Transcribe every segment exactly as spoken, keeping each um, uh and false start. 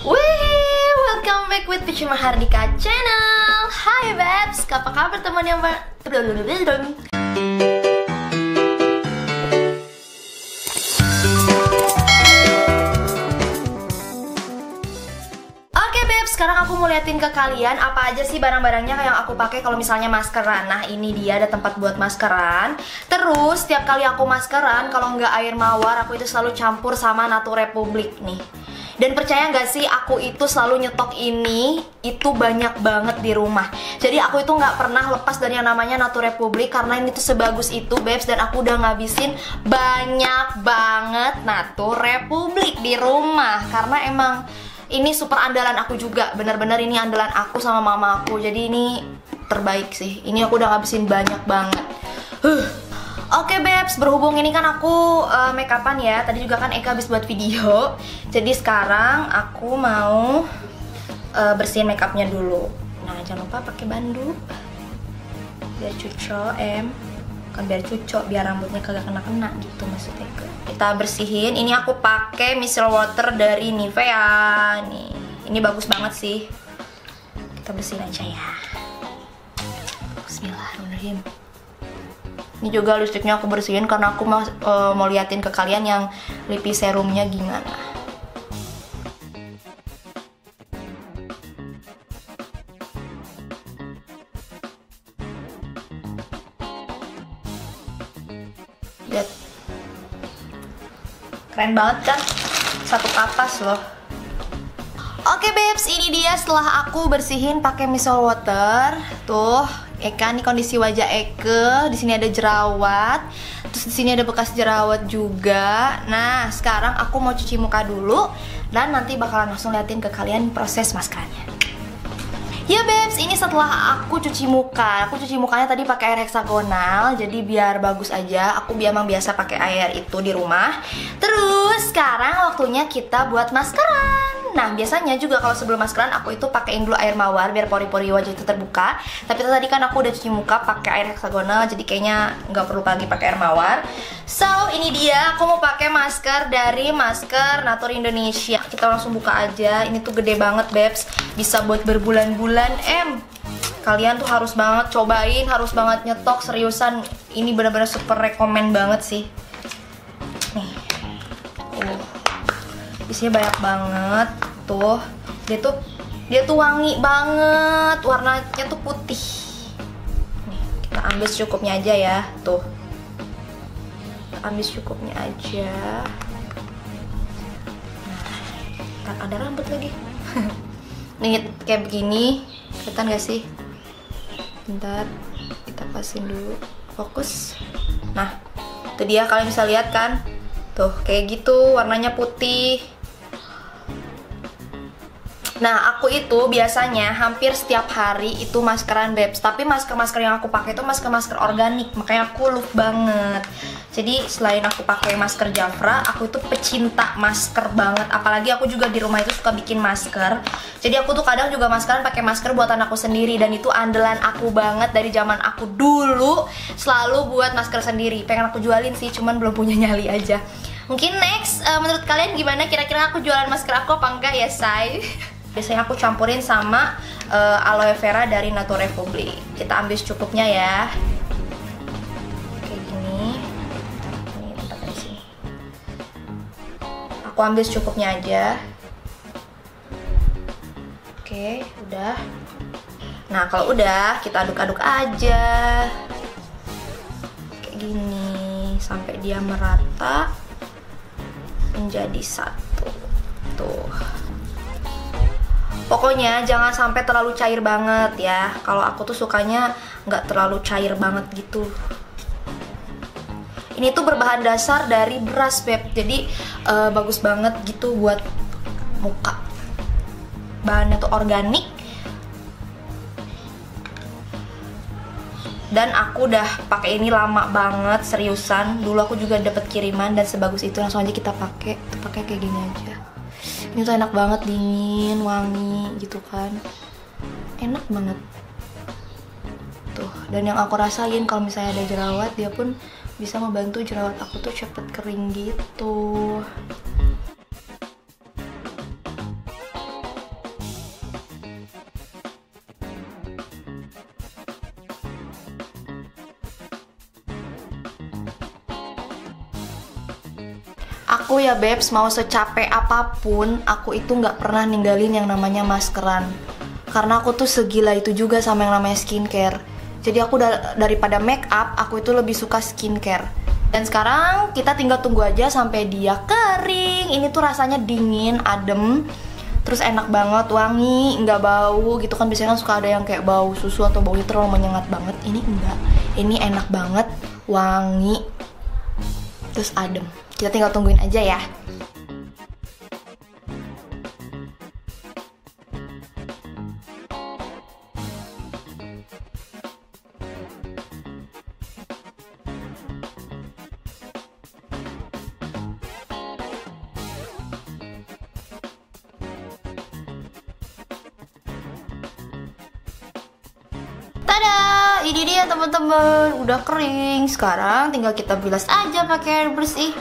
Wih, welcome back with Peach Mahardika channel. Hai Babs, apa kabar teman yang ba... Oke Babs, sekarang aku mau liatin ke kalian apa aja sih barang-barangnya yang aku pakai kalau misalnya maskeran. Nah ini dia, ada tempat buat maskeran. Terus setiap kali aku maskeran, kalau nggak air mawar, aku itu selalu campur sama Nature Republic nih. Dan percaya nggak sih, aku itu selalu nyetok ini, itu banyak banget di rumah. Jadi aku itu nggak pernah lepas dari yang namanya Nature Republic, karena ini tuh sebagus itu Babes. Dan aku udah ngabisin banyak banget Nature Republic di rumah, karena emang ini super andalan aku juga. Bener-bener ini andalan aku sama mama aku. Jadi ini terbaik sih. Ini aku udah ngabisin banyak banget. Huh. Oke Babes, berhubung ini kan aku uh, make upan ya. Tadi juga kan Eka habis buat video. Jadi sekarang aku mau uh, bersihin make upnya dulu. Nah jangan lupa pakai banduk biar cucok em. Bukan biar cucok, biar rambutnya kagak kena-kena gitu maksudnya. Kita bersihin. Ini aku pakai micellar water dari Nivea. Nih, ini bagus banget sih. Kita bersihin aja ya. Bismillahirrahmanirrahim. Ini juga lipstiknya aku bersihin karena aku mau, uh, mau liatin ke kalian yang lipi serumnya gimana. Lihat, keren banget kan? Satu kapas loh. Oke Babes, ini dia setelah aku bersihin pakai micellar water. Tuh, Eka nih kondisi wajah Eka. Di sini ada jerawat. Terus di sini ada bekas jerawat juga. Nah, sekarang aku mau cuci muka dulu dan nanti bakalan langsung liatin ke kalian proses maskerannya. Ya Babes, ini setelah aku cuci muka. Aku cuci mukanya tadi pakai air heksagonal, jadi biar bagus aja. Aku emang biasa pakai air itu di rumah. Terus sekarang waktunya kita buat maskeran. Nah biasanya juga kalau sebelum maskeran aku itu pakein dulu air mawar biar pori-pori wajah itu terbuka. Tapi tadi kan aku udah cuci muka pakai air heksagonal, jadi kayaknya nggak perlu lagi pakai air mawar. So ini dia, aku mau pakai masker dari Masker Natur Indonesia. Kita langsung buka aja. Ini tuh gede banget Babes, bisa buat berbulan-bulan em. Kalian tuh harus banget cobain, harus banget nyetok, seriusan. Ini bener-bener super rekomen banget sih. Nih, uh. isinya banyak banget tuh. Dia tuh dia tuh wangi banget, warnanya tuh putih. Nih, kita ambil secukupnya aja ya, tuh. Kita ambil secukupnya aja. Nah, ada rambut lagi. Nih kayak begini, kelihatan gak sih? Bentar, kita pasin dulu, fokus. Nah, itu dia, kalian bisa lihat kan? Tuh, kayak gitu, warnanya putih. Nah, aku itu biasanya hampir setiap hari itu maskeran Babes. Tapi masker-masker yang aku pakai itu masker-masker organik, makanya aku love banget. Jadi selain aku pakai masker Jafra, aku itu pecinta masker banget. Apalagi aku juga di rumah itu suka bikin masker. Jadi aku tuh kadang juga maskeran pakai masker buatan aku sendiri. Dan itu andalan aku banget dari zaman aku dulu, selalu buat masker sendiri. Pengen aku jualin sih, cuman belum punya nyali aja. Mungkin next, uh, menurut kalian gimana? Kira-kira aku jualan masker aku apa enggak ya, say? Biasanya aku campurin sama uh, aloe vera dari Nature Republic. Kita ambil secukupnya ya. Kayak gini. Ini tempat di sini. Aku ambil secukupnya aja. Oke, udah. Nah, kalau udah kita aduk-aduk aja. Kayak gini sampai dia merata menjadi satu. Tuh. Pokoknya jangan sampai terlalu cair banget ya. Kalau aku tuh sukanya nggak terlalu cair banget gitu. Ini tuh berbahan dasar dari beras Beb. Jadi uh, bagus banget gitu buat muka. Bahannya tuh organik. Dan aku udah pakai ini lama banget, seriusan. Dulu aku juga dapat kiriman dan sebagus itu, langsung aja kita pakai. Pakai kayak gini aja. Ini tuh enak banget, dingin, wangi gitu kan. Enak banget. Tuh, dan yang aku rasain kalau misalnya ada jerawat, dia pun bisa membantu jerawat aku tuh cepet kering gitu. Aku ya Babes, mau secapek apapun, aku itu nggak pernah ninggalin yang namanya maskeran. Karena aku tuh segila itu juga sama yang namanya skincare. Jadi aku da daripada make up, aku itu lebih suka skincare. Dan sekarang kita tinggal tunggu aja sampai dia kering. Ini tuh rasanya dingin, adem, terus enak banget, wangi, nggak bau gitu kan. Biasanya kan suka ada yang kayak bau susu atau baunya terlalu menyengat banget. Ini enggak, ini enak banget, wangi, terus adem. Kita tinggal tungguin aja ya. Tada, ini dia teman-teman, udah kering. Sekarang tinggal kita bilas aja pakai air bersih.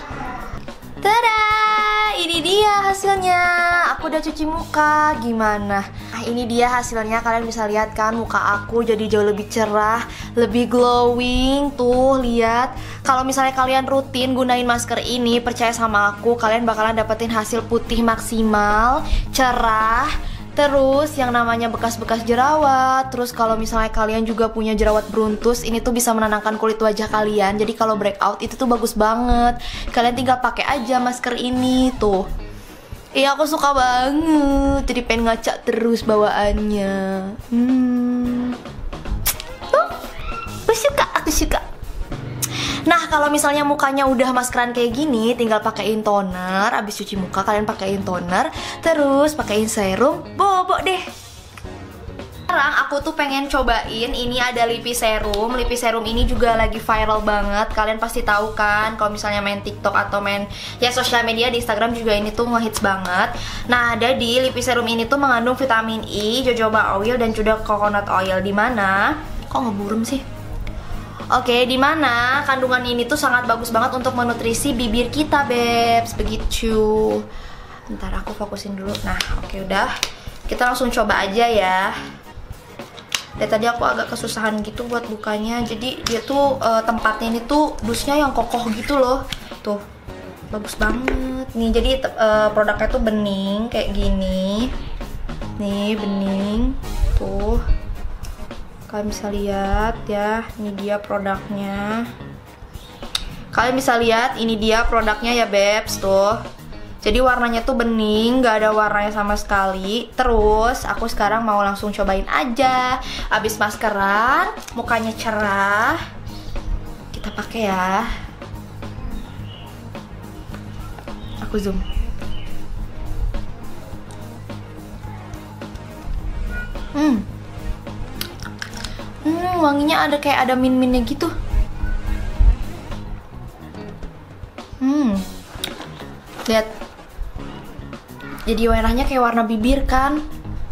Tada, ini dia hasilnya. Aku udah cuci muka, gimana? Nah, ini dia hasilnya, kalian bisa lihat kan muka aku jadi jauh lebih cerah, lebih glowing. Tuh, lihat. Kalau misalnya kalian rutin gunain masker ini, percaya sama aku, kalian bakalan dapetin hasil putih maksimal, cerah. Terus yang namanya bekas-bekas jerawat. Terus kalau misalnya kalian juga punya jerawat beruntus, ini tuh bisa menenangkan kulit wajah kalian. Jadi kalau breakout itu tuh bagus banget. Kalian tinggal pakai aja masker ini tuh. Iya, aku suka banget. Jadi pengen ngaca terus bawaannya. Hmm. Tuh, aku suka, aku suka. Nah, kalau misalnya mukanya udah maskeran kayak gini, tinggal pakein toner. Abis cuci muka kalian pakein toner, terus pakein serum, bobo deh. Sekarang aku tuh pengen cobain, ini ada Lipi Serum. Lipi Serum ini juga lagi viral banget. Kalian pasti tahu kan, kalau misalnya main TikTok atau main ya sosial media di Instagram juga ini tuh ngehits banget. Nah, jadi Lipi Serum ini tuh mengandung vitamin E, jojoba oil, dan juga coconut oil. Dimana, kok ngeburem sih? Oke, dimana kandungan ini tuh sangat bagus banget untuk menutrisi bibir kita, Babes. Begitu. Ntar aku fokusin dulu. Nah, oke udah. Kita langsung coba aja ya. Dari tadi aku agak kesusahan gitu buat bukanya. Jadi dia tuh uh, tempatnya ini tuh dusnya yang kokoh gitu loh. Tuh, bagus banget. Nih, jadi uh, produknya tuh bening kayak gini. Nih, bening. Tuh. Kalian bisa lihat ya, ini dia produknya. Kalian bisa lihat, ini dia produknya ya, Babes, tuh. Jadi warnanya tuh bening, gak ada warnanya sama sekali. Terus, aku sekarang mau langsung cobain aja. Abis maskeran, mukanya cerah. Kita pakai ya. Aku zoom. Hmm. Hmm, wanginya ada kayak ada min-minnya gitu. Hmm. Lihat. Jadi warnanya kayak warna bibir kan?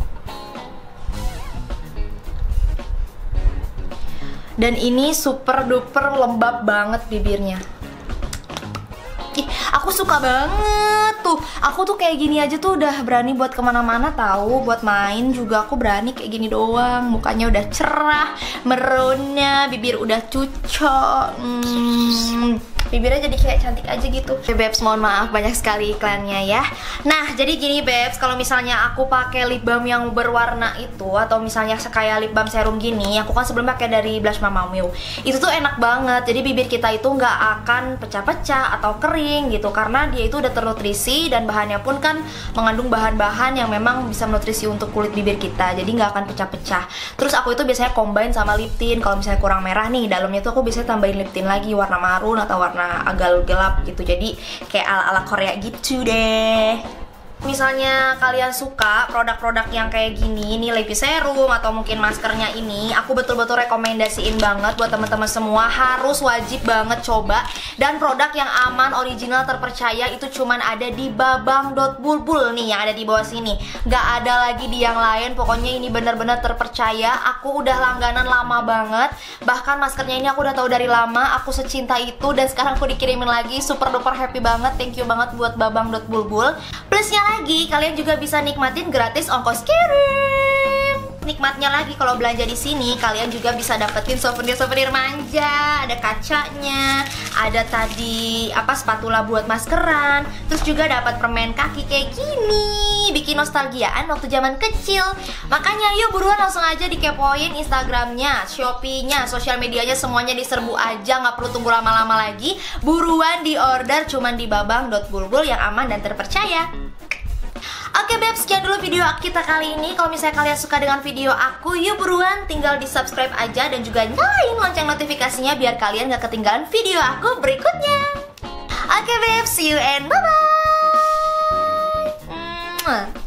Dan ini super duper lembab banget bibirnya. Ih, aku suka banget tuh. Aku tuh kayak gini aja tuh udah berani buat kemana-mana tahu. Buat main juga aku berani kayak gini doang. Mukanya udah cerah, merona, bibir udah cucok. Hmm, bibirnya jadi kayak cantik aja gitu. Oke, Babes, mohon maaf banyak sekali iklannya ya. Nah, jadi gini Babes, kalau misalnya aku pakai lip balm yang berwarna itu, atau misalnya kayak lip balm serum gini, aku kan sebelum pakai dari Blush Mama Miu, itu tuh enak banget. Jadi bibir kita itu nggak akan pecah-pecah atau kering gitu, karena dia itu udah ternutrisi dan bahannya pun kan mengandung bahan-bahan yang memang bisa menutrisi untuk kulit bibir kita. Jadi nggak akan pecah-pecah. Terus aku itu biasanya combine sama lip tint. Kalau misalnya kurang merah nih, dalamnya tuh aku biasanya tambahin lip tint lagi warna marun atau warna agak gelap gitu. Jadi kayak ala-ala Korea gitu deh. Misalnya kalian suka produk-produk yang kayak gini, ini Lipi Serum atau mungkin maskernya ini, aku betul-betul rekomendasiin banget buat teman-teman semua. Harus wajib banget coba. Dan produk yang aman, original, terpercaya itu cuman ada di babang dot bulbul nih, yang ada di bawah sini. Gak ada lagi di yang lain. Pokoknya ini bener-bener terpercaya. Aku udah langganan lama banget. Bahkan maskernya ini aku udah tahu dari lama. Aku secinta itu dan sekarang aku dikirimin lagi. Super duper happy banget. Thank you banget buat babang dot bulbul. Plusnya lagi, kalian juga bisa nikmatin gratis ongkos kirim. nikmatnya lagi kalau belanja di sini, kalian juga bisa dapetin souvenir-souvenir manja. Ada kacanya, ada tadi apa spatula buat maskeran, terus juga dapat permen kaki kayak gini, bikin nostalgiaan waktu zaman kecil. Makanya yuk buruan langsung aja dikepoin Instagramnya, Shopee-nya, sosial medianya, semuanya diserbu aja, nggak perlu tunggu lama-lama lagi. Buruan di order cuman di babang dot bulbul yang aman dan terpercaya. Oke beb, sekian dulu video kita kali ini. Kalau misalnya kalian suka dengan video aku, yuk buruan tinggal di subscribe aja dan juga nyalain lonceng notifikasinya biar kalian gak ketinggalan video aku berikutnya. Oke beb, see you and bye-bye.